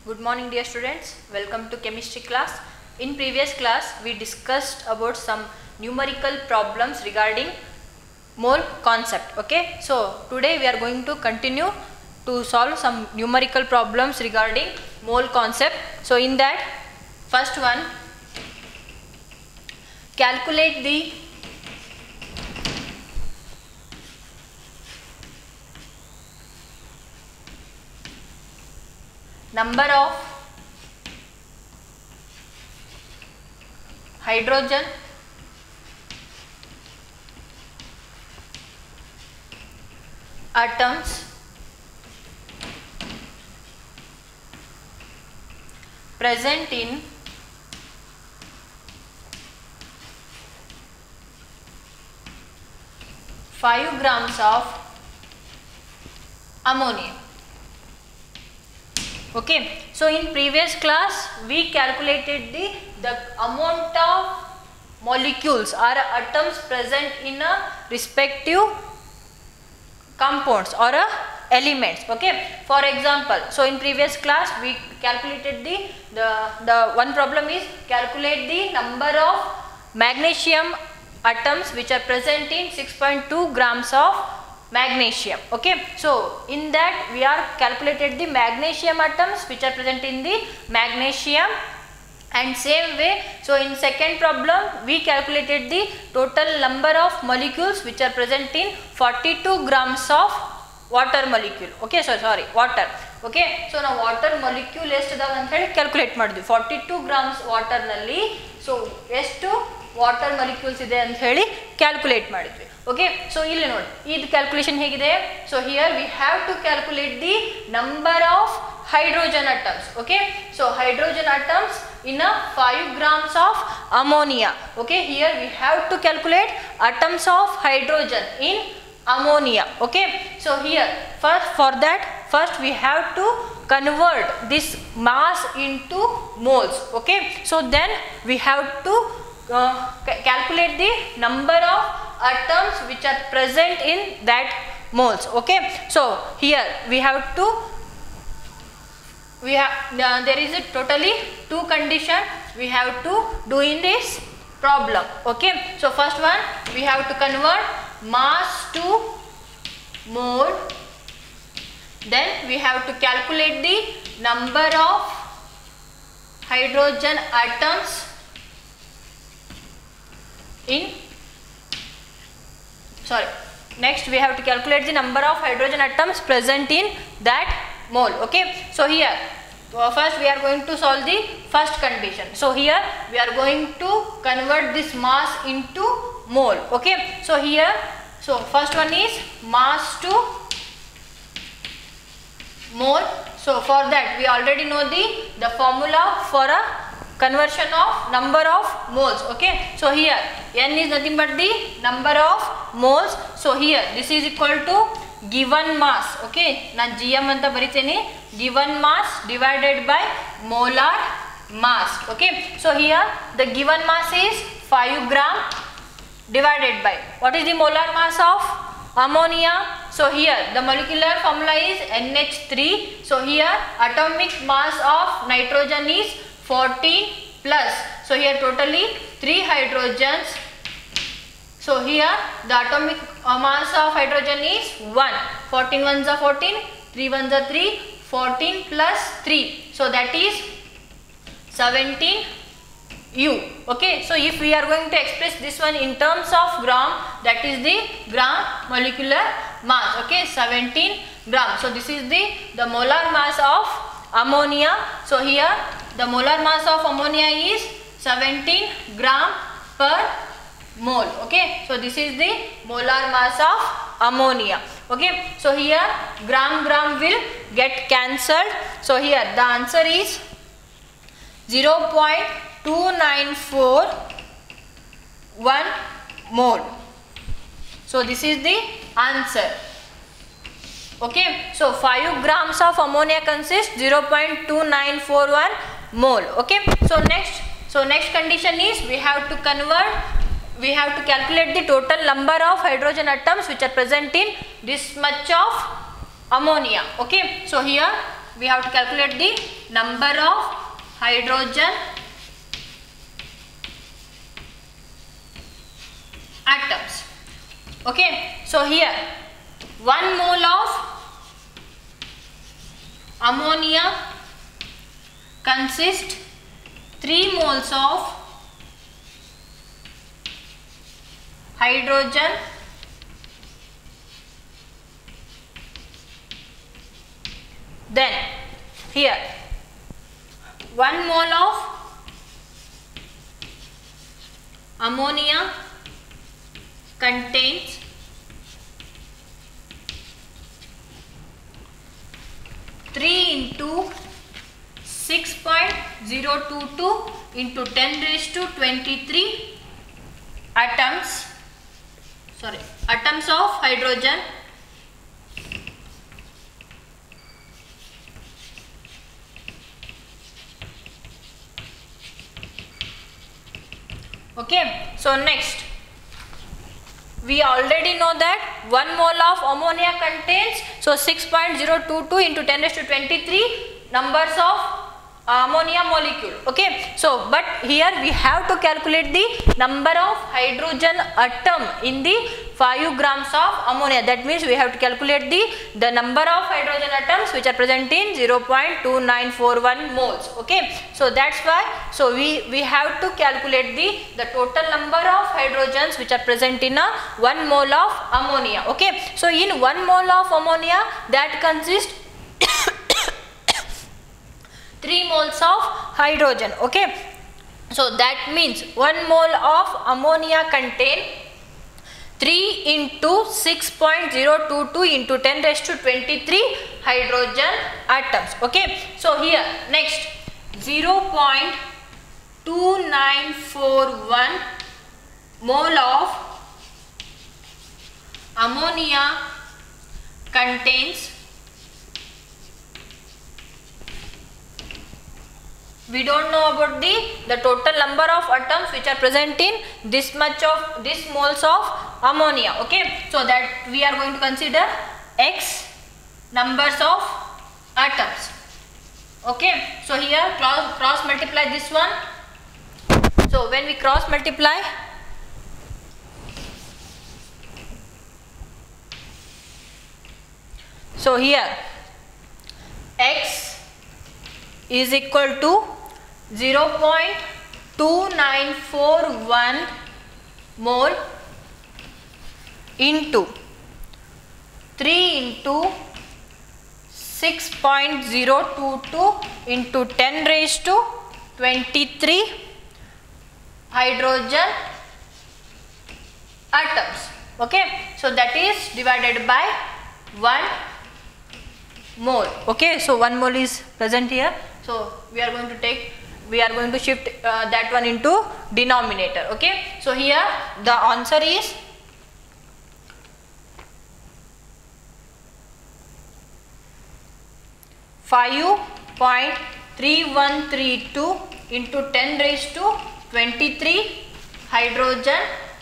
Good morning dear students, welcome to chemistry class. In previous class we discussed about some numerical problems regarding mole concept. Okay, so today we are going to continue to solve some numerical problems regarding mole concept. So in that, first one, calculate the number of hydrogen atoms present in 5 grams of ammonia. Okay, so in previous class we calculated the amount of molecules or atoms present in a respective compounds or elements. Okay, for example, so in previous class we calculated the one problem is calculate the number of magnesium atoms which are present in 6.2 grams of magnesium. Okay, so in that we are calculated the magnesium atoms which are present in the magnesium, and same way, so in second problem we calculated the total number of molecules which are present in 42 grams of water molecule. Okay, so sorry, water. Okay, so now water molecule ಎಷ್ಟಿದಾವೆ ಅಂತ ಹೇಳಿ calculate ಮಾಡಿದ್ವಿ. 42 grams water ನಲ್ಲಿ so ಎಷ್ಟು water molecules ಇದೆ ಅಂತ ಹೇಳಿ calculate ಮಾಡಿದ್ವಿ. Okay, so ಇಲ್ಲಿ ನೋಡಿ ಇದು ಕ್ಯಾಲ್ಕುಲೇಷನ್ ಹೇಗಿದೆ. So here we have to calculate the number of hydrogen atoms. Okay, so hydrogen atoms in a 5 grams of ammonia. Okay, here we have to calculate atoms of hydrogen in ammonia. Okay, so here first we have to convert this mass into moles. Okay, so then we have to calculate the number of atoms which are present in that moles. Okay, so here we have to there is a totally two condition we have to do in this problem. Okay, so first one we have to convert mass to mole, then we have to calculate the number of hydrogen atoms next we have to calculate the number of hydrogen atoms present in that mole. Okay, so here first we are going to solve the first condition. So here we are going to convert this mass into mole. Okay, so here, so first one is mass to mole. So for that we already know the formula for a conversion of number of moles. Okay, so here n is nothing but the number of moles. So here this is equal to given mass. Okay, ನಾನು gm ಅಂತ ಬರಿತೇನೆ, given mass divided by molar mass. Okay, so here the given mass is 5 gram divided by what is the molar mass of ammonia. So here the molecular formula is NH3. So here atomic mass of nitrogen is 14 plus, so here totally 3 hydrogens. So here the atomic mass of hydrogen is 1. 14 ones are 14, 3 ones are 3, 14 plus 3, so that is 17 U. Okay, so if we are going to express this one in terms of gram, that is the gram molecular mass. Okay, 17 gram. So this is the molar mass of ammonia. So here the molar mass of ammonia is 17 gram per mole. Okay, so this is the molar mass of ammonia. Okay, so here gram will get cancelled. So here the answer is 0.2941 mole. So this is the answer. Okay, so 5 grams of ammonia consists 0.2941 mole. Okay, so next condition is we have to calculate the total number of hydrogen atoms which are present in this much of ammonia. Okay, so here we have to calculate the number of hydrogen atoms. Okay, so here 1 mole of ammonia consists 3 moles of hydrogen then here 1 mole of ammonia contains 3 into 6.022 into 10 raised to 23 atoms of hydrogen okay. So next we already know that 1 mole of ammonia contains 6.022 into 10 raised to 23 numbers of ammonia molecule. Okay, so but here we have to calculate the number of hydrogen atom in the 5 grams of ammonia. That means we have to calculate the number of hydrogen atoms which are present in 0.2941 moles. Okay, so that's why we have to calculate the total number of hydrogens which are present in a 1 mole of ammonia. Okay, so in 1 mole of ammonia that consists 3 moles of hydrogen. Okay, so that means 1 mole of ammonia contain 3 into 6.022 into 10 raised to 23 hydrogen atoms. Okay, so here next 0.2941 mole of ammonia contains, we don't know about the total number of atoms which are present in this much of this moles of ammonia. Okay, so that we are going to consider x numbers of atoms. Okay, so here cross multiply this one. So when we cross multiply, so here x is equal to 0.2941 mole into 3 into 6.022 into 10 raised to 23 hydrogen atoms. Okay, so that is divided by 1 mole. Okay, so 1 mole is present here, so we are going to shift that one into denominator. Okay, so here the answer is 5.3132 into 10 raised to 23 hydrogen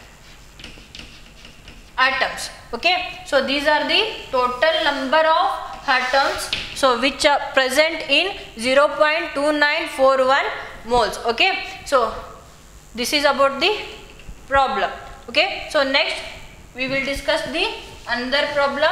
atoms. Okay, so these are the total number of atoms so which are present in 0.2941 moles. Okay, so this is about the problem. Okay, so next we will discuss the another problem.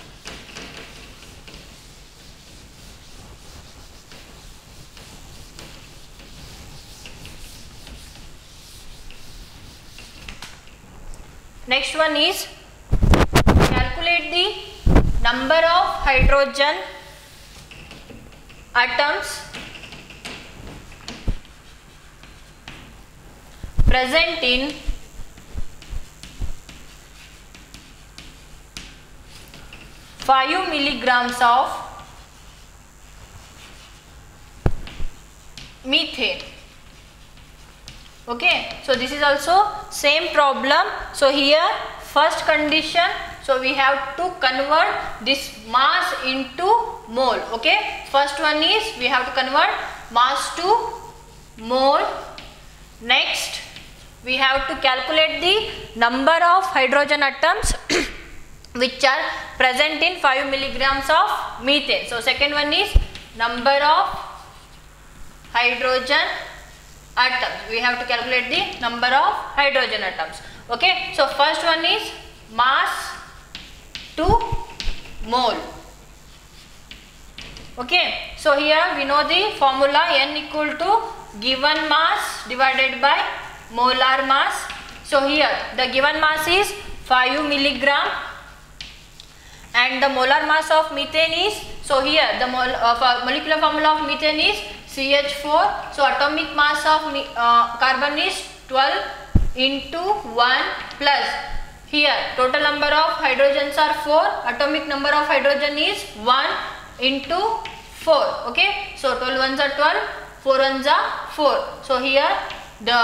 Next one is calculate the number of hydrogen atoms present in 5 milligrams of methane. Okay, so this is also same problem. So here first condition, so we have to convert this mass into mole. Okay, first one is we have to convert mass to mole. Next we have to calculate the number of hydrogen atoms which are present in 5 milligrams of methane. So second one is number of hydrogen atoms. We have to calculate the number of hydrogen atoms. Okay, so first one is mass to mole. Okay, so here we know the formula, N equal to given mass divided by molar mass. So here the given mass is 5 milligram and the molar mass of methane is, so here the molecular formula of methane is CH4. So atomic mass of carbon is 12 into 1 plus, here total number of hydrogens are 4, atomic number of hydrogen is 1 into 4. Okay, so 12 ones are 12, 4 ones are 4. So here the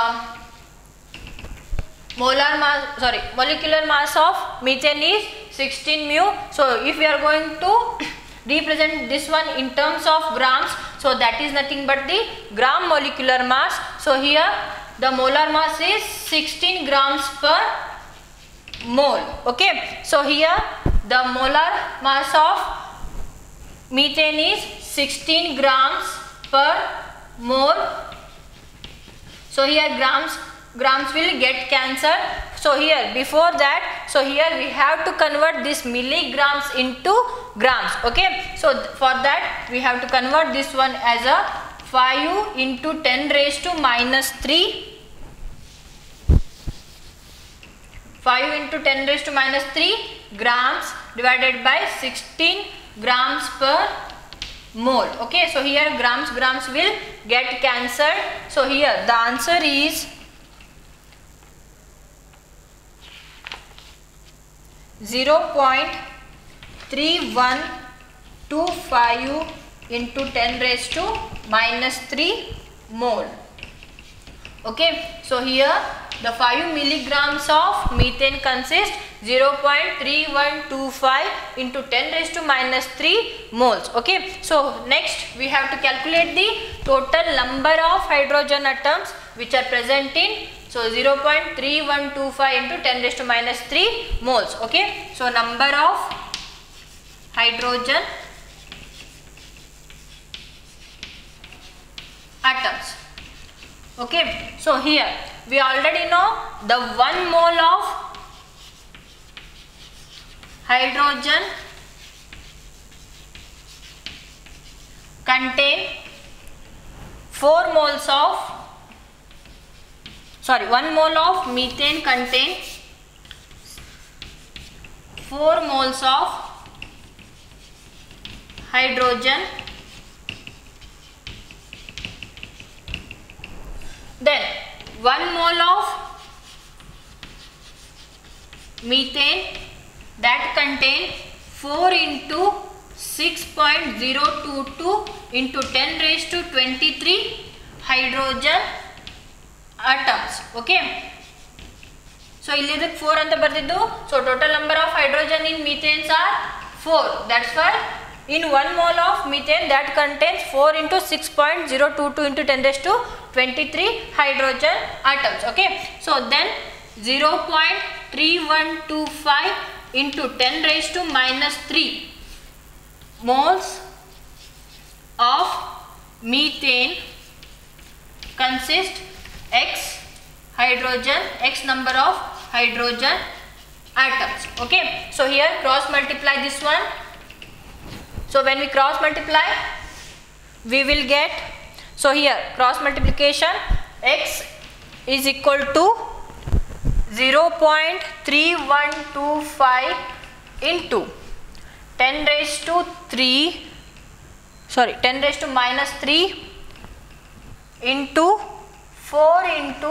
molecular mass of methane is 16 mu. So if we are going to represent this one in terms of grams, so that is nothing but the gram molecular mass. So here the molar mass is 16 grams per mole. Okay, so here the molar mass of methane is 16 grams per mole. So here grams will get cancelled. So here before that, so here we have to convert this milligrams into grams. Okay, so for that we have to convert this one as a 5 into 10 raised to minus 3. 5 into 10 raised to minus 3 grams divided by 16 grams per mole. Okay, so here grams will get cancelled. So here the answer is 0.3125 into 10 raised to minus 3 mole. Okay, so here the 5 milligrams of methane consists 0.3125 into 10 raised to minus 3 moles. Okay, so next we have to calculate the total number of hydrogen atoms which are present in, so 0.3125 into 10 raised to minus 3 moles. Okay, so number of hydrogen atoms. Okay, so here we already know the 1 mole of hydrogen contain 4 moles of, 1 mole of methane contains 4 moles of hydrogen. Then 1 mole of methane that contains 4 into 6.022 into 10 raised to 23 hydrogen atoms. Okay, so ಇಲ್ಲಿ 4 ಅಂತ ಬರ್ತಿದ್ದು. So total number of hydrogen in methanes are 4. That's why in 1 mole of methane that contains 4 into 6.022 into 10 raised to 23 hydrogen atoms. Okay, so then 0.3125 into 10 raised to minus 3 moles of methane consist x hydrogen, x number of hydrogen atoms. Okay, so here cross multiply this one. So when we cross multiply we will get, so here cross multiplication, x is equal to 0.3125 into 10 raised to minus 3 into 4 into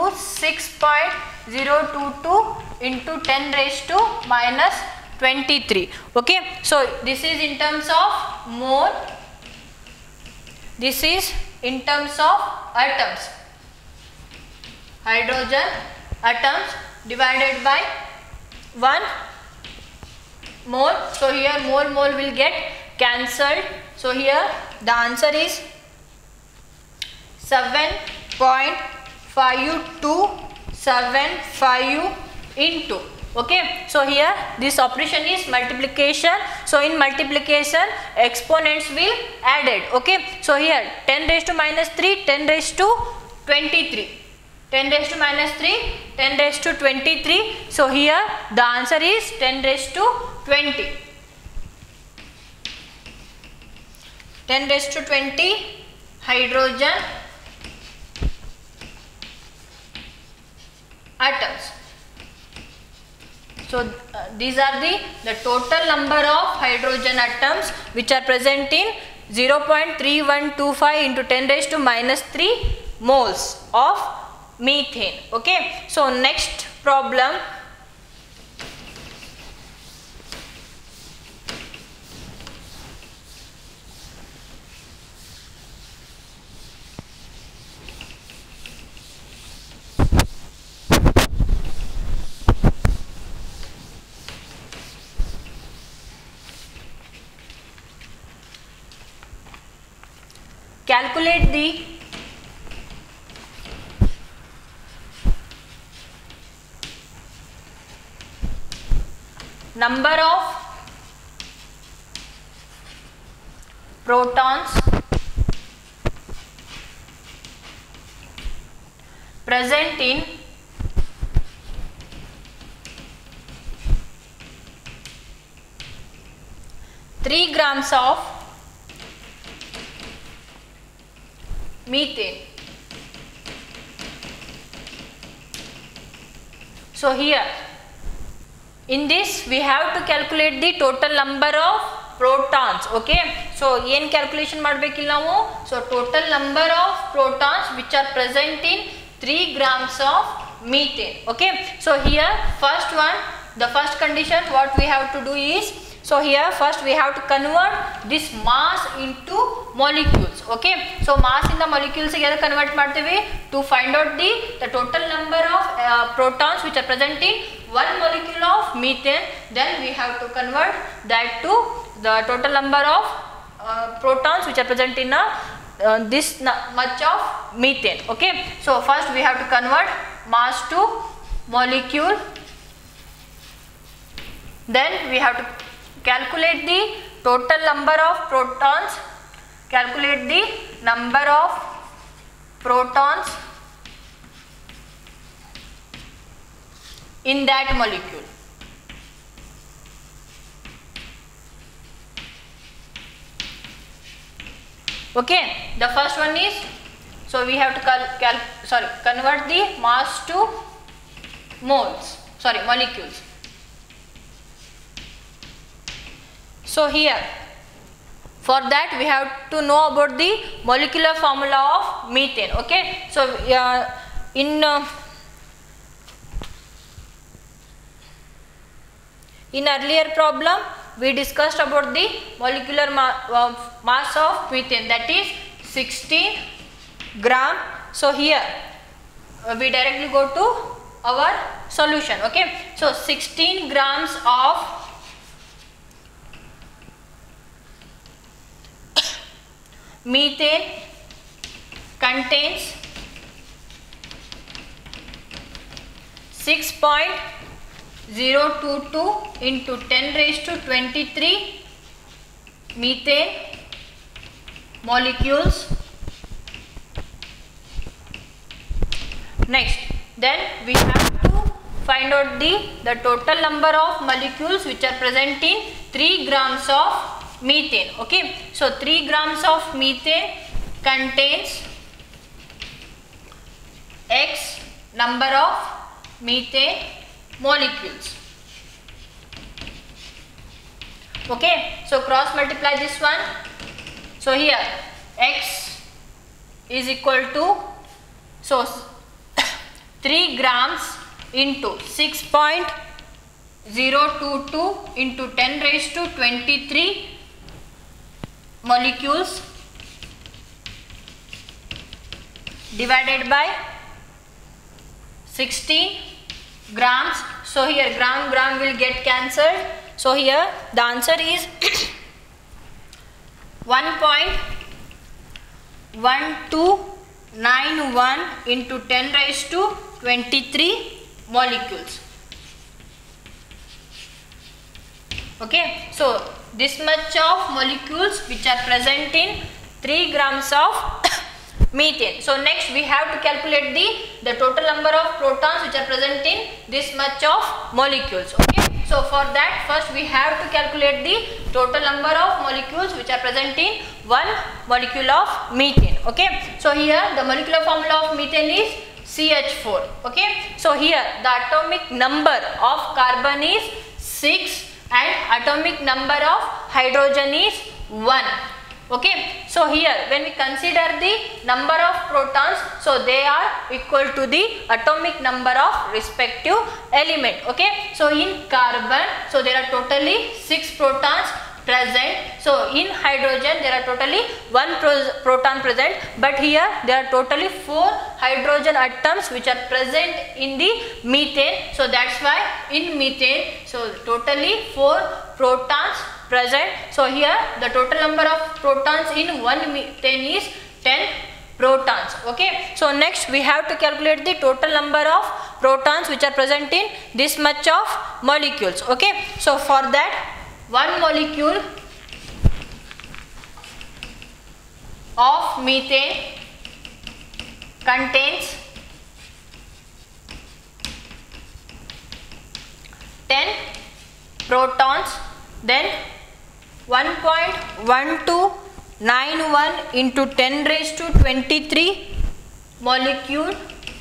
6.022 into 10 raised to minus 23. Okay, so this is in terms of mole, this is in terms of atoms, hydrogen atoms divided by 1 mole. So here mole will get cancelled. So here the answer is 7.5275 into Okay, so here this operation is multiplication. So in multiplication exponents will added. Okay, so here 10 raised to minus 3, 10 raised to 23, 10 raised to minus 3, 10 raised to 23. So here the answer is 10 raised to 20. 10 raised to 20 hydrogen atoms. So these are the total number of hydrogen atoms which are present in 0.3125 into 10 raised to minus 3 moles of methane. Okay, so next problem. Calculate the number of protons present in 3 grams of methane. So here in this we have to calculate the total number of protons. Okay, so ಏನು calculation ಮಾಡಬೇಕಿಲ್ಲ ನಾವು. So total number of protons which are present in 3 grams of methane. Okay, so here first one, the first condition what we have to do is, so here first we have to convert this mass into molecules. Okay, so mass in the molecules ಗೆ convert ಮಾಡ್ತೀವಿ to find out the total number of protons which are present in one molecule of methane. Then we have to convert that to the total number of protons which are present in this much of methane. Okay, so first we have to convert mass to molecule, then we have to calculate the total number of protons, calculate the number of protons in that molecule. Okay, the first one is, so we have to convert the mass to moles, molecules. So here for that we have to know about the molecular formula of methane. Okay, so in earlier problem we discussed about the molecular mass of methane, that is 16 gram. So here we directly go to our solution. Okay, so 16 grams of methane contains 6.022 into 10 raised to 23 methane molecules. Next, then we have to find out the total number of molecules which are present in 3 grams of methane. Okay, so 3 grams of methane contains X number of methane molecules. Okay, so cross multiply this one. So here X is equal to, so 3 grams into 6.022 into 10 raised to 23 molecules divided by 16 grams. So here gram will get cancelled. So here the answer is 1.1291 into 10 raised to 23 molecules. Okay, so this much of molecules which are present in 3 grams of methane. So next we have to calculate the total number of protons which are present in this much of molecules. Okay, so for that first we have to calculate the total number of molecules which are present in 1 molecule of methane. Okay, so here the molecular formula of methane is CH4. Okay, so here the atomic number of carbon is 6 and atomic number of hydrogen is 1. Okay, so here when we consider the number of protons, so they are equal to the atomic number of respective element. Okay, so in carbon, so there are totally 6 protons present. So in hydrogen there are totally 1 proton present, but here there are totally 4 hydrogen atoms which are present in the methane. So that's why in methane, so totally 4 protons present. So here the total number of protons in 1 methane is 10 protons. Okay, so next we have to calculate the total number of protons which are present in this much of molecules. Okay, so for that 1 molecule of methane contains 10 protons, then 1.1291 into 10 raised to 23 molecules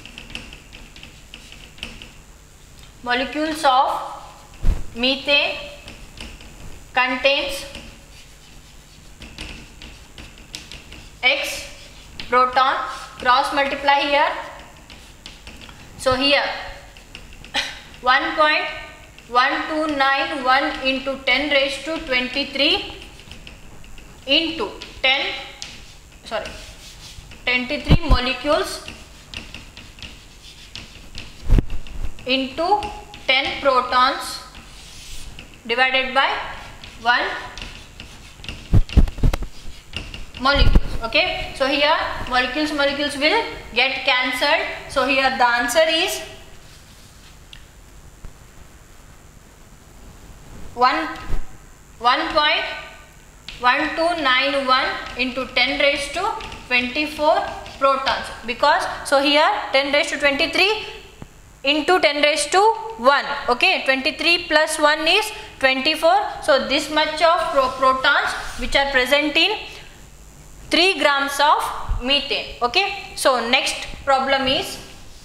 of methane contains X proton. Cross multiply here. So here 1.1291 into 10 raised to 23 into 23 molecules into 10 protons divided by 1 molecules. Okay, so here molecules will get cancelled. So here the answer is 1.1291 into 10 raised to 24 protons, because so here 10 raised to 23 into 10 raised to 1. Okay, 23 plus 1 is 24. So this much of protons which are present in 3 grams of methane. Okay, so next problem is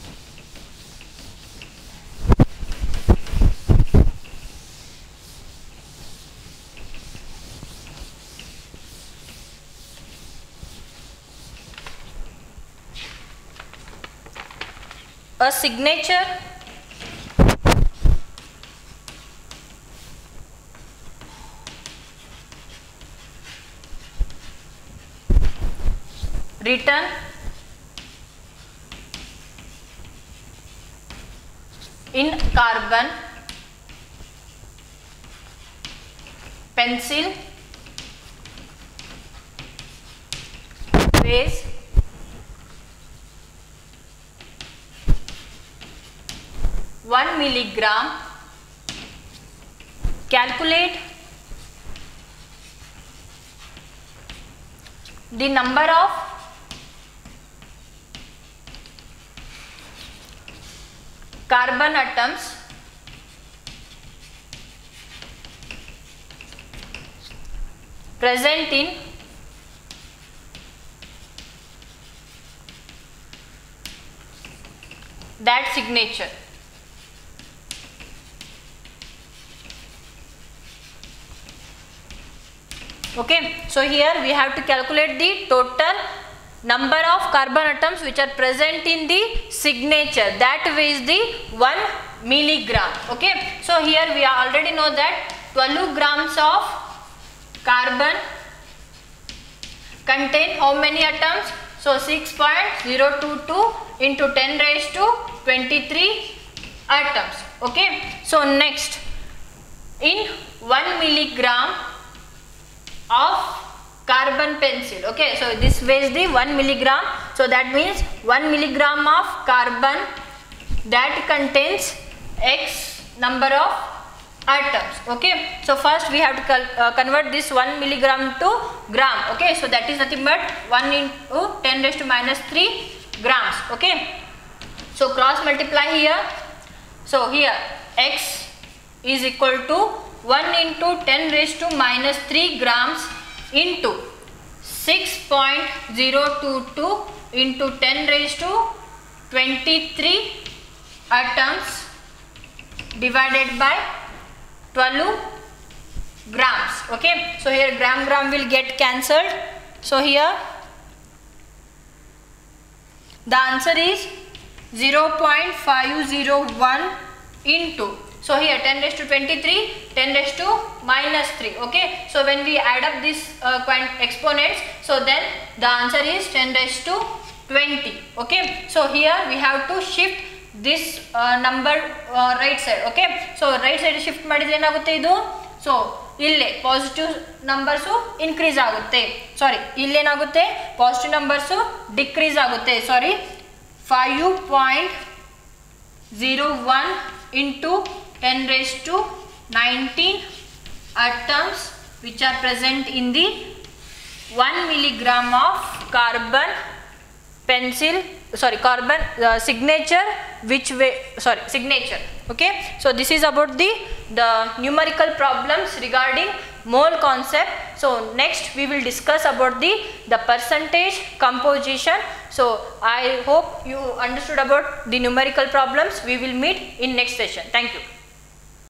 a signature written in carbon pencil weighs 1 milligram. Calculate the number of carbon atoms present in that signature. Okay, so here we have to calculate the total number of carbon atoms which are present in the signature, that weighs the 1 milligram. Okay, so here we already know that 12 grams of carbon contain how many atoms? So 6.022 into 10 raised to 23 atoms. Okay, so next in 1 milligram of carbon pencil. Okay, so this weighs the 1 milligram. So that means 1 milligram of carbon that contains X number of atoms. Okay, so first we have to convert this 1 milligram to gram. Okay, so that is nothing but 1 into 10 raised to minus 3 grams. Okay, so cross multiply here. So here x is equal to 1 into 10 raised to minus 3 grams into 6.022 into 10 raised to 23 atoms divided by 12 grams. Okay, so here gram will get cancelled. So here the answer is 0.501 into, so here 10 raised to 23, 10 raised to minus 3. Okay, so when we add up these exponents, so then the answer is 10 raised to 20. Okay, so here we have to shift this number right side. Okay, so right side shift ಮಾಡಿದ್ರೆ ಏನಾಗುತ್ತೆ ಇದು, so ಇಲ್ಲೇ positive numbers increase ಆಗುತ್ತೆ, sorry ಇಲ್ಲೇನಾಗುತ್ತೆ positive numbers decrease ಆಗುತ್ತೆ, sorry 5.01 into 10 raised to 19 atoms which are present in the 1 milligram of carbon pencil, sorry carbon signature, which way, sorry signature. Okay, so this is about the numerical problems regarding mole concept. So next we will discuss about the percentage composition. So I hope you understood about the numerical problems. We will meet in next session. Thank you.